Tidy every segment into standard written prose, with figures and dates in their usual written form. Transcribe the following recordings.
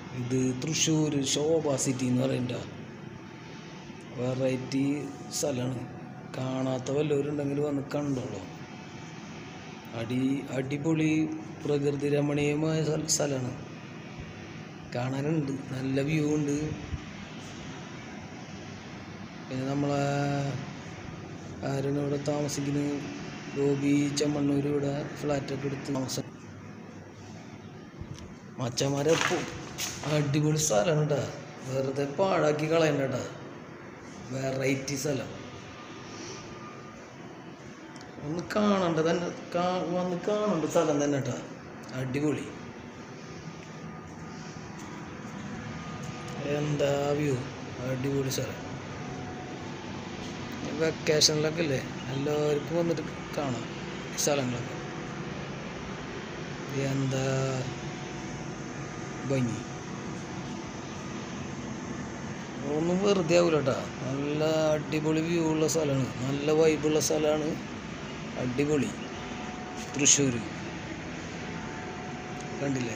ഇത് തൃശ്ശൂർ ശോഭ സിറ്റി എന്ന് പറയുന്ന വെറൈറ്റി സ്ഥലമാണ്. കാണാത്ത വല്ലവരുണ്ടെങ്കിൽ വന്ന് കണ്ടോളൂ. അടിപൊളി പ്രകൃതി രമണീയമായ സ്ഥലമാണ്. കാണാനുണ്ട്, നല്ല വ്യൂ ഉണ്ട്. പിന്നെ നമ്മളെ ആരാണ് ഇവിടെ താമസിക്കുന്നത്, ഗോപി ചെമ്മണ്ണൂർ ഇവിടെ ഫ്ലാറ്റൊക്കെ എടുത്ത് താമസം. മച്ചന്മാരെപ്പോൾ അടിപൊളി സ്ഥലമാണ് കേട്ടോ, വെറുതെ പാഴാക്കി കളയണ്ട കേട്ടോ. വെറൈറ്റി സ്ഥലം ഒന്ന് കാണണ്ട തന്നെ, വന്ന് കാണണ്ട സ്ഥലം തന്നെ കേട്ടോ, അടിപൊളി. എന്താ വ്യൂ, അടിപൊളി സ്ഥലം. വെക്കേഷനിലൊക്കെ അല്ലേ, എല്ലാവർക്കും വന്നിട്ട് കാണാം ഈ സ്ഥലങ്ങളൊക്കെ. എന്താ ഭംഗി, ഒന്നും വെറുതെ ആവില്ല കേട്ടോ. നല്ല അടിപൊളി വ്യൂ ഉള്ള സ്ഥലമാണ്, നല്ല വൈബുള്ള സ്ഥലമാണ്. അടിപൊളി തൃശ്ശൂർ കണ്ടില്ലേ.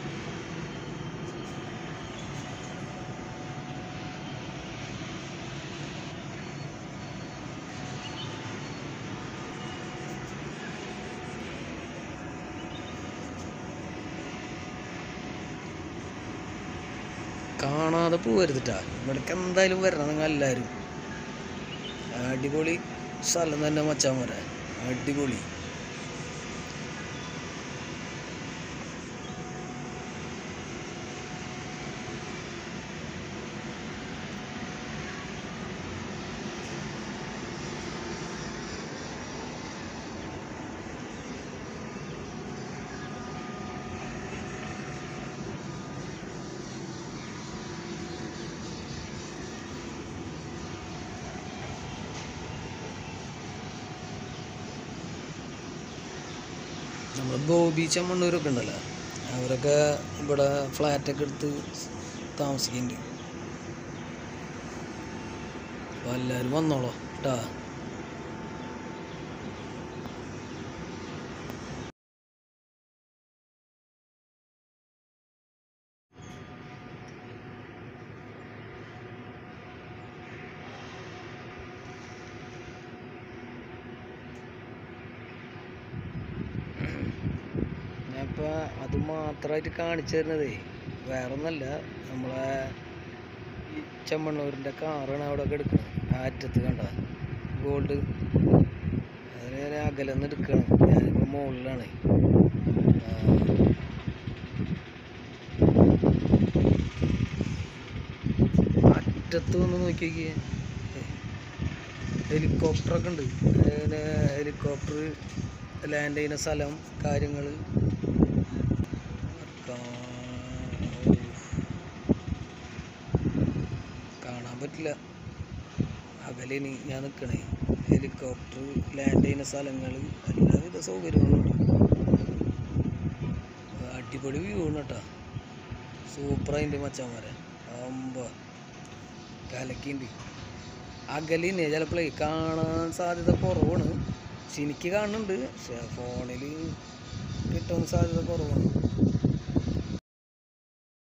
കാണാതെ പോകരുതിട്ടാ, ഇവിടേക്ക് എന്തായാലും വരണം നിങ്ങൾ എല്ലാവരും. അടിപൊളി സ്ഥലം തന്നെ മച്ചാന്മാരെ, അടിപൊളി. നമ്മൾ ഗോപി ചെമ്മണ്ണൂരൊക്കെ ഉണ്ടല്ലോ, അവരൊക്കെ ഇവിടെ ഫ്ലാറ്റൊക്കെ എടുത്ത് താമസിക്കുന്നുണ്ട്. അപ്പോൾ എല്ലാവരും വന്നോളൂ കേട്ടോ. ഞാനിപ്പോൾ അത് മാത്രമായിട്ട് കാണിച്ചു തരുന്നതേ വേറൊന്നല്ല, നമ്മളെ ഈ ചെമ്മണ്ണൂരിൻ്റെ കാറാണ് അവിടെ ഒക്കെ എടുക്കുന്നത്. ആറ്റത്ത് കണ്ട ഗോൾഡ്, അതിന് ഞാൻ അകലെന്ന് എടുക്കണം. ഞാനിപ്പോൾ മുകളിലാണ്. അറ്റത്ത് വന്ന് നോക്കിയേ, ഹെലികോപ്റ്ററൊക്കെ ഉണ്ട്. അതിന് ഹെലികോപ്റ്റർ ലാൻഡ് ചെയ്യുന്ന സ്ഥലം, കാര്യങ്ങൾ കാണാൻ പറ്റില്ല. അകലിനി ഞാൻ നിൽക്കണേ. ഹെലികോപ്റ്റർ ലാൻഡ് ചെയ്യുന്ന സ്ഥലങ്ങൾ, എല്ലാവിധ സൗകര്യങ്ങളുണ്ട്. അടിപൊളി വ്യൂ ആണ് കേട്ടോ, സൂപ്പറായിട്ട് മച്ചാന്മാരെ. ആകുമ്പോൾ കലക്കിണ്ട്. അകലിന് ചിലപ്പോഴേ കാണാൻ സാധ്യത കുറവാണ്. പക്ഷെ എനിക്ക് കാണുന്നുണ്ട്, പക്ഷെ ഫോണിൽ കിട്ടാൻ സാധ്യത കുറവാണ്.